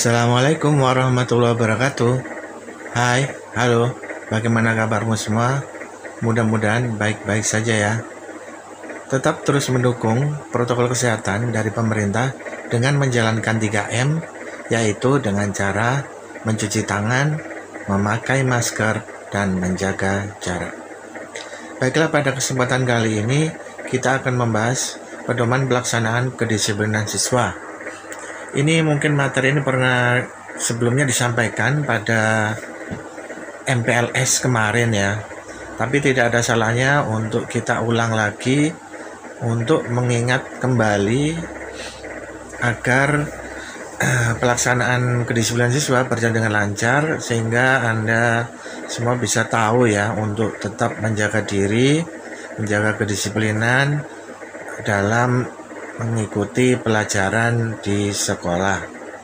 Assalamualaikum warahmatullahi wabarakatuh. Hai, halo, bagaimana kabarmu semua? Mudah-mudahan baik-baik saja ya. Tetap terus mendukung protokol kesehatan dari pemerintah dengan menjalankan 3M, yaitu dengan cara mencuci tangan, memakai masker, dan menjaga jarak. Baiklah, pada kesempatan kali ini kita akan membahas pedoman pelaksanaan kedisiplinan siswa. Ini mungkin materi ini pernah sebelumnya disampaikan pada MPLS kemarin ya. Tapi tidak ada salahnya untuk kita ulang lagi untuk mengingat kembali agar pelaksanaan kedisiplinan siswa berjalan dengan lancar, sehingga Anda semua bisa tahu ya untuk tetap menjaga diri, menjaga kedisiplinan dalam mengikuti pelajaran di sekolah.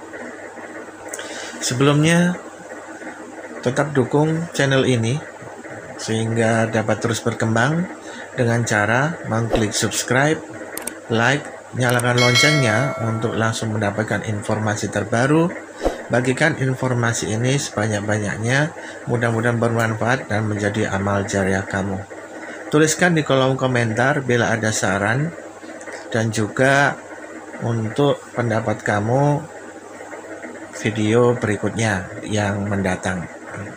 Sebelumnya, tetap dukung channel ini sehingga dapat terus berkembang dengan cara mengklik subscribe, like, nyalakan loncengnya untuk langsung mendapatkan informasi terbaru. Bagikan informasi ini sebanyak-banyaknya, mudah-mudahan bermanfaat dan menjadi amal jariah kamu. Tuliskan di kolom komentar bila ada saran dan juga untuk pendapat kamu video berikutnya yang mendatang.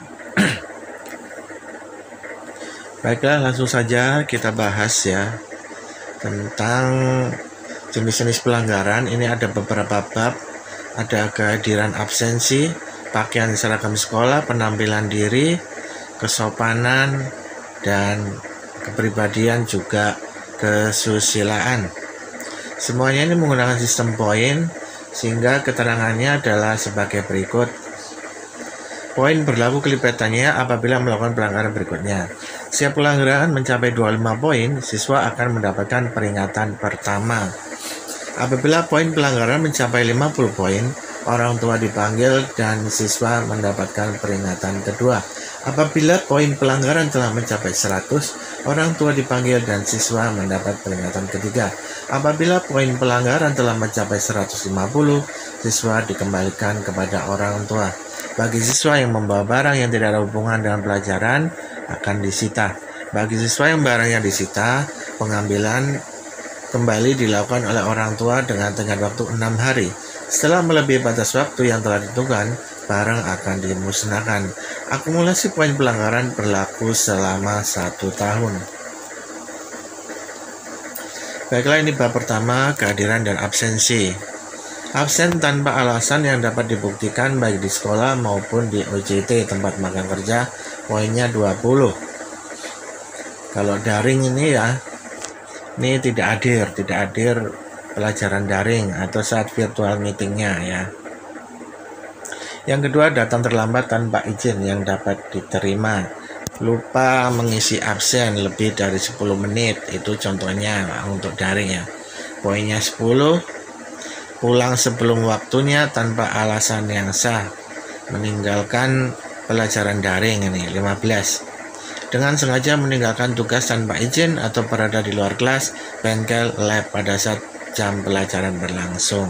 Baiklah, langsung saja kita bahas ya tentang jenis-jenis pelanggaran. Ini ada beberapa bab, ada kehadiran absensi, pakaian seragam sekolah, penampilan diri, kesopanan, dan kepribadian, juga kesusilaan. Semuanya ini menggunakan sistem poin, sehingga keterangannya adalah sebagai berikut. Poin berlaku kelipatannya apabila melakukan pelanggaran berikutnya. Setiap pelanggaran mencapai 25 poin, siswa akan mendapatkan peringatan pertama. Apabila poin pelanggaran mencapai 50 poin, orang tua dipanggil dan siswa mendapatkan peringatan kedua. Apabila poin pelanggaran telah mencapai 100, orang tua dipanggil dan siswa mendapat peringatan ketiga. Apabila poin pelanggaran telah mencapai 150, siswa dikembalikan kepada orang tua. Bagi siswa yang membawa barang yang tidak ada hubungan dengan pelajaran, akan disita. Bagi siswa yang barangnya disita, pengambilan kembali dilakukan oleh orang tua dengan tenggat waktu 6 hari. Setelah melebihi batas waktu yang telah ditentukan, barang akan dimusnahkan. Akumulasi poin pelanggaran berlaku selama 1 tahun. Baiklah, ini bab pertama, kehadiran dan absensi. Absen tanpa alasan yang dapat dibuktikan baik di sekolah maupun di OJT tempat magang kerja, poinnya 20. Kalau daring ini ya, ini tidak hadir pelajaran daring atau saat virtual meetingnya ya. Yang kedua, datang terlambat tanpa izin yang dapat diterima. Lupa mengisi absen lebih dari 10 menit, itu contohnya untuk daring ya. Poinnya 10. Pulang sebelum waktunya tanpa alasan yang sah, meninggalkan pelajaran daring ini 15. Dengan sengaja meninggalkan tugas tanpa izin atau berada di luar kelas, bengkel, lab pada saat jam pelajaran berlangsung.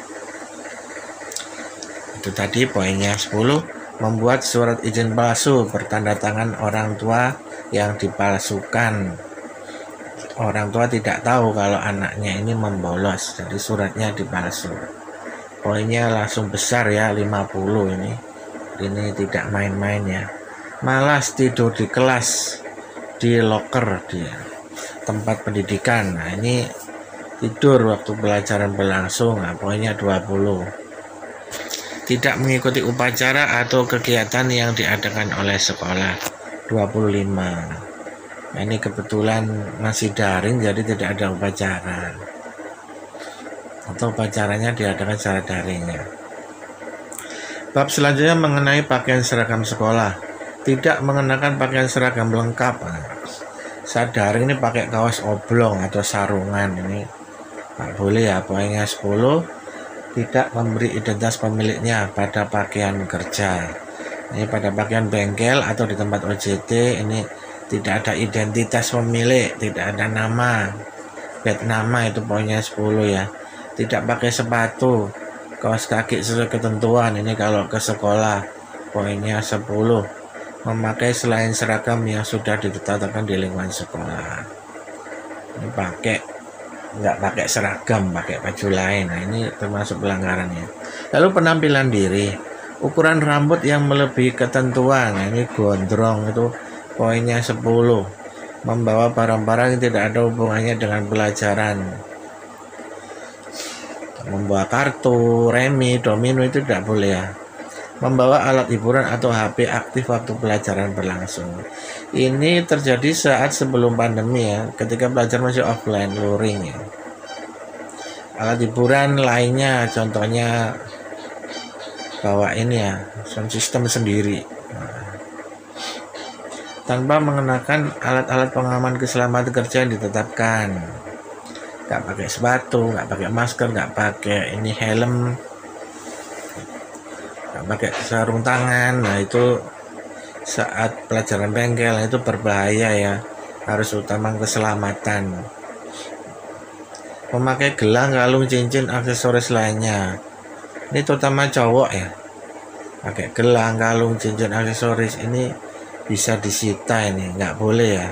Itu tadi poinnya 10. Membuat surat izin palsu bertanda tangan orang tua yang dipalsukan. Orang tua tidak tahu kalau anaknya ini membolos, jadi suratnya dipalsu. Poinnya langsung besar ya, 50 ini. Ini tidak main-main ya. Malas tidur di kelas, di loker, di tempat pendidikan. Nah, ini tidur waktu pelajaran berlangsung. Nah, poinnya 20. Tidak mengikuti upacara atau kegiatan yang diadakan oleh sekolah, 25. Nah, ini kebetulan masih daring, jadi tidak ada upacara, atau upacaranya diadakan secara daring ya. Bab selanjutnya mengenai pakaian seragam sekolah. Tidak mengenakan pakaian seragam lengkap. Saat daring ini pakai kaos oblong atau sarungan, ini tak boleh ya. Poinnya 10. Tidak memberi identitas pemiliknya pada pakaian kerja. Ini pada pakaian bengkel atau di tempat OJT, ini tidak ada identitas pemilik, tidak ada nama, bed nama, itu poinnya 10 ya. Tidak pakai sepatu, kaos kaki sesuai ketentuan. Ini kalau ke sekolah poinnya 10. Memakai selain seragam yang sudah ditetapkan di lingkungan sekolah. Ini nggak pakai seragam, pakai baju lain. Nah, ini termasuk pelanggarannya. Lalu penampilan diri, ukuran rambut yang melebihi ketentuan. Nah, ini gondrong, itu poinnya 10. Membawa barang-barang yang tidak ada hubungannya dengan pelajaran. Membawa kartu, remi, domino itu tidak boleh ya. Membawa alat hiburan atau HP aktif waktu pelajaran berlangsung. Ini terjadi saat sebelum pandemi ya, ketika belajar masih offline, luring ya. Alat hiburan lainnya contohnya bawa ini ya, sound system sendiri. Tanpa mengenakan alat-alat pengaman keselamatan kerja yang ditetapkan. Nggak pakai sepatu, nggak pakai masker, nggak pakai ini helm, nggak pakai sarung tangan. Nah, itu saat pelajaran bengkel itu berbahaya ya, harus utama keselamatan. Memakai gelang, kalung, cincin, aksesoris lainnya. Ini terutama cowok ya, pakai gelang, kalung, cincin, aksesoris ini bisa disita, ini nggak boleh ya,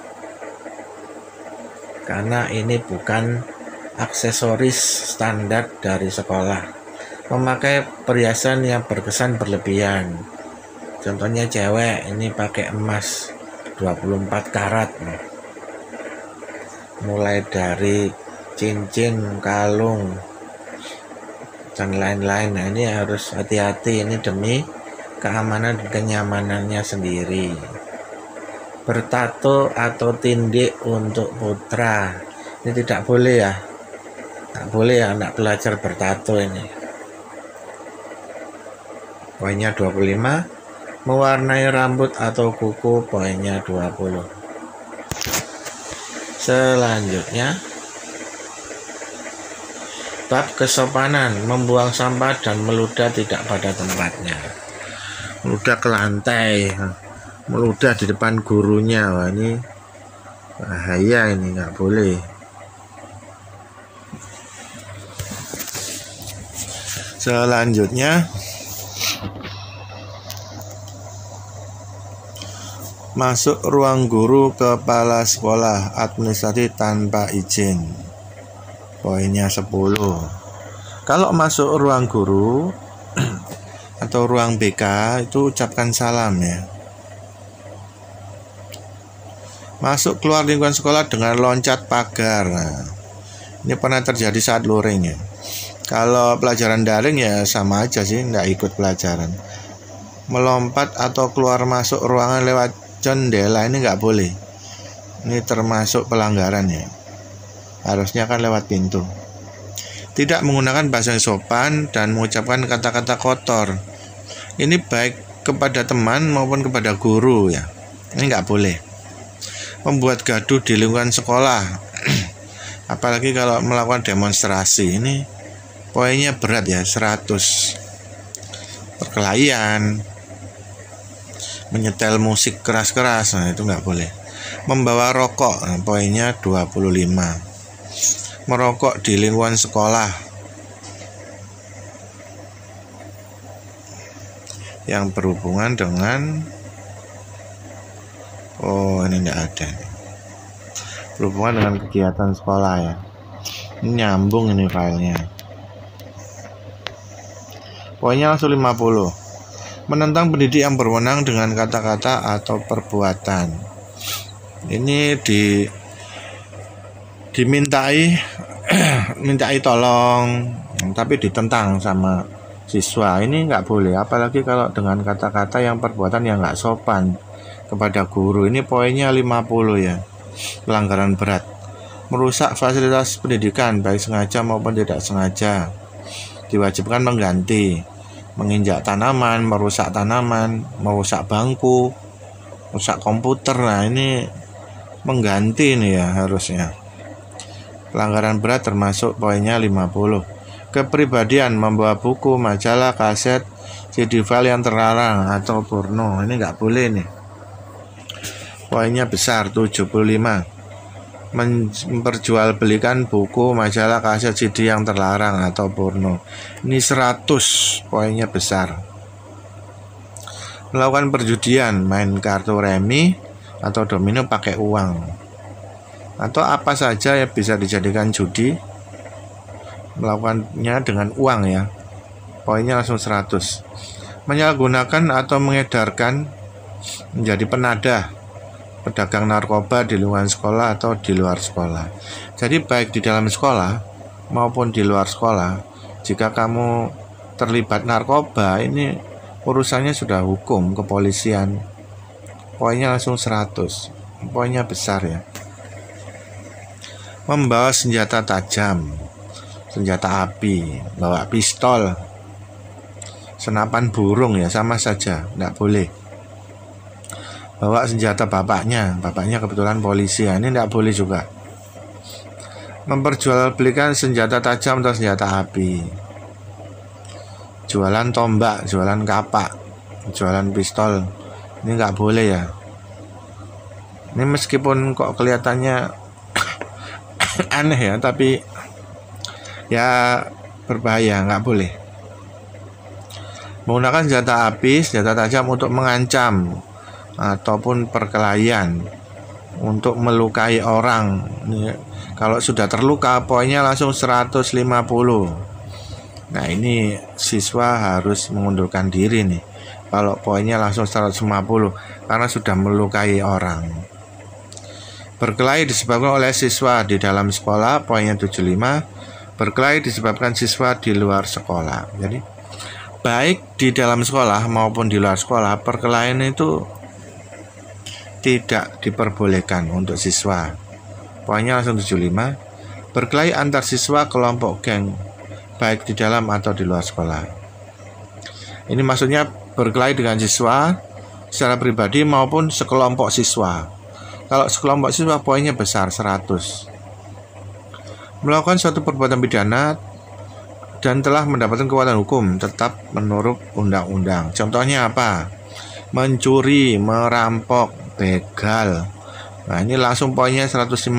karena ini bukan aksesoris standar dari sekolah. Memakai perhiasan yang berkesan berlebihan, contohnya cewek ini pakai emas 24 karat nih. Mulai dari cincin, kalung, dan lain-lain. Nah, ini harus hati-hati, ini demi keamanan dan kenyamanannya sendiri. Bertato atau tindik untuk putra, ini tidak boleh ya, tidak boleh ya anak belajar bertato ini. Poinnya 25. Mewarnai rambut atau kuku, poinnya 20. Selanjutnya bab kesopanan, membuang sampah dan meludah tidak pada tempatnya. Meludah ke lantai, meludah di depan gurunya. Wah, ini bahaya, ini nggak boleh. Selanjutnya masuk ruang guru kepala sekolah administrasi tanpa izin, poinnya 10. Kalau masuk ruang guru atau ruang BK itu ucapkan salam ya. Masuk keluar lingkungan sekolah dengan loncat pagar. Nah, ini pernah terjadi saat luring ya. Kalau pelajaran daring ya sama aja sih, nggak ikut pelajaran. Melompat atau keluar masuk ruangan lewat jendela ini nggak boleh. Ini termasuk pelanggaran ya. Harusnya kan lewat pintu. Tidak menggunakan bahasa yang sopan dan mengucapkan kata-kata kotor. Ini baik kepada teman maupun kepada guru ya. Ini nggak boleh. Membuat gaduh di lingkungan sekolah, apalagi kalau melakukan demonstrasi, ini poinnya berat ya, 100. Perkelahian, menyetel musik keras-keras, nah itu nggak boleh. Membawa rokok, nah, poinnya 25. Merokok di lingkungan sekolah yang berhubungan dengan ini enggak ada, berhubungan dengan kegiatan sekolah ya. Ini nyambung ini filenya. Poinnya langsung 50. Menentang pendidik yang berwenang dengan kata-kata atau perbuatan. Ini dimintai tolong, tapi ditentang sama siswa. Ini nggak boleh, apalagi kalau dengan kata-kata yang perbuatan yang nggak sopan kepada guru. Ini poinnya 50 ya, pelanggaran berat. Merusak fasilitas pendidikan baik sengaja maupun tidak sengaja, diwajibkan mengganti. Menginjak tanaman, merusak bangku, rusak komputer. Nah, ini mengganti ini ya harusnya. Pelanggaran berat termasuk poinnya 50. Kepribadian, membawa buku, majalah, kaset, CD file yang terlarang atau porno. Ini nggak boleh nih. Poinnya besar, 75. memperjualbelikan buku, majalah, kaset, CD yang terlarang atau porno. Ini 100, poinnya besar. Melakukan perjudian, main kartu remi atau domino pakai uang, atau apa saja yang bisa dijadikan judi, melakukannya dengan uang ya, poinnya langsung 100. Menyalahgunakan atau mengedarkan, menjadi penadah, pedagang narkoba di lingkungan sekolah atau di luar sekolah. Jadi baik di dalam sekolah maupun di luar sekolah, jika kamu terlibat narkoba, ini urusannya sudah hukum, kepolisian, poinnya langsung 100, poinnya besar ya. Membawa senjata tajam, senjata api, bawa pistol, senapan burung ya sama saja, tidak boleh. Bawa senjata bapaknya kebetulan polisi ya, ini tidak boleh juga. Memperjualbelikan senjata tajam atau senjata api, jualan tombak, jualan kapak, jualan pistol, ini nggak boleh ya. Ini meskipun kok kelihatannya aneh ya, tapi ya berbahaya, nggak boleh. Menggunakan senjata api, senjata tajam untuk mengancam ataupun perkelahian, untuk melukai orang. Ini, kalau sudah terluka poinnya langsung 150. Nah ini siswa harus mengundurkan diri nih kalau poinnya langsung 150, karena sudah melukai orang. Berkelahi disebabkan oleh siswa di dalam sekolah, poinnya 75. Berkelahi disebabkan siswa di luar sekolah. Jadi baik di dalam sekolah maupun di luar sekolah, perkelahian itu tidak diperbolehkan untuk siswa, poinnya langsung 75. Berkelahi antar siswa kelompok geng, baik di dalam atau di luar sekolah. Ini maksudnya berkelahi dengan siswa secara pribadi maupun sekelompok siswa. Kalau sekelompok siswa poinnya besar 100. Melakukan suatu perbuatan pidana dan telah mendapatkan kekuatan hukum tetap menurut undang-undang. Contohnya apa? Mencuri, merampok, begal. Nah ini langsung poinnya 150.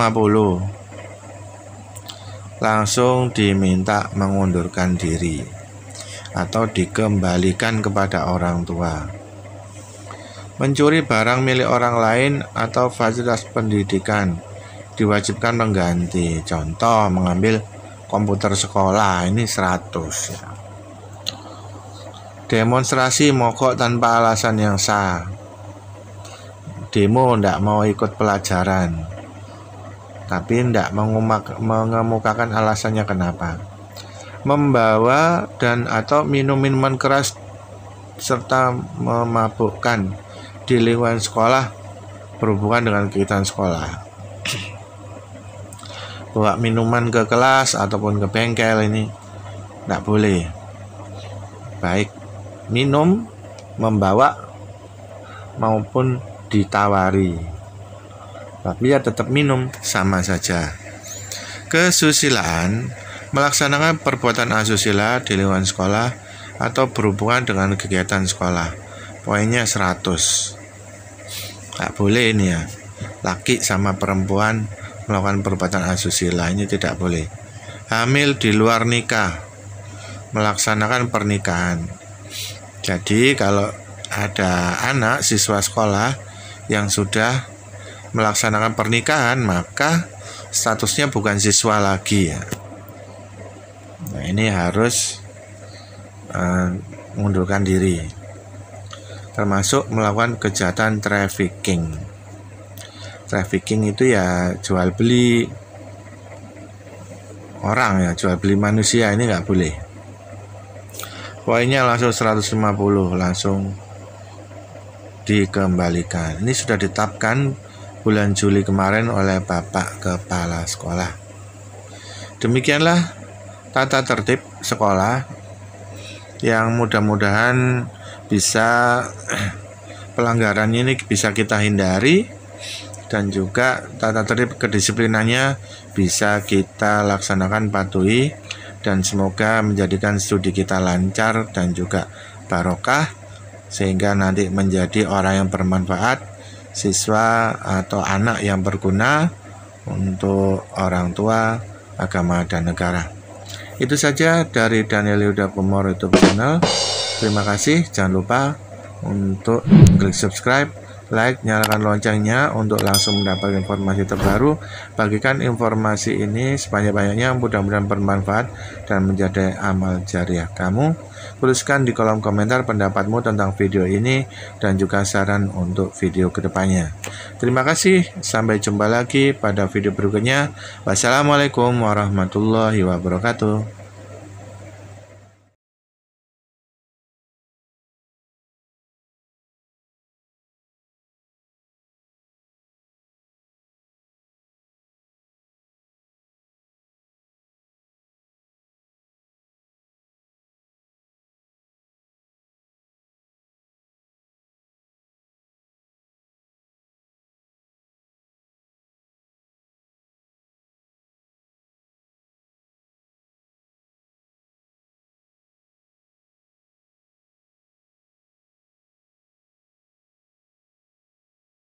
Langsung diminta mengundurkan diri atau dikembalikan kepada orang tua. Mencuri barang milik orang lain atau fasilitas pendidikan, diwajibkan mengganti. Contoh, mengambil komputer sekolah, ini 100 ya. Demonstrasi mogok tanpa alasan yang sah. Demo tidak mau ikut pelajaran, tapi tidak mengemukakan alasannya kenapa. Membawa dan atau minum minuman keras serta memabukkan di lingkungan sekolah berhubungan dengan kegiatan sekolah. Bawa minuman ke kelas ataupun ke bengkel, ini tidak boleh. Baik minum, membawa maupun ditawari, tapi ya tetap minum, sama saja. Kesusilaan, melaksanakan perbuatan asusila di lingkungan sekolah atau berhubungan dengan kegiatan sekolah, poinnya 100. Nggak boleh ini ya, laki sama perempuan melakukan perbuatan asusila, ini tidak boleh. Hamil di luar nikah, melaksanakan pernikahan. Jadi kalau ada anak siswa sekolah yang sudah melaksanakan pernikahan, maka statusnya bukan siswa lagi ya. Nah ini harus mengundurkan diri. Termasuk melakukan kejahatan trafficking. Trafficking itu ya jual beli orang ya, jual beli manusia, ini nggak boleh. Poinnya langsung 150, langsung dikembalikan. Ini sudah ditetapkan bulan Juli kemarin oleh Bapak Kepala Sekolah. Demikianlah tata tertib sekolah yang mudah-mudahan bisa pelanggaran ini bisa kita hindari, dan juga tata tertib kedisiplinannya bisa kita laksanakan, patuhi, dan semoga menjadikan studi kita lancar dan juga barokah, sehingga nanti menjadi orang yang bermanfaat, siswa atau anak yang berguna untuk orang tua, agama, dan negara. Itu saja dari Daniel Yuda Pemor YouTube channel. Terima kasih, jangan lupa untuk klik subscribe, like, nyalakan loncengnya untuk langsung mendapat informasi terbaru. Bagikan informasi ini sebanyak-banyaknya, mudah-mudahan bermanfaat dan menjadi amal jariah kamu. Tuliskan di kolom komentar pendapatmu tentang video ini dan juga saran untuk video kedepannya. Terima kasih, sampai jumpa lagi pada video berikutnya. Wassalamualaikum warahmatullahi wabarakatuh.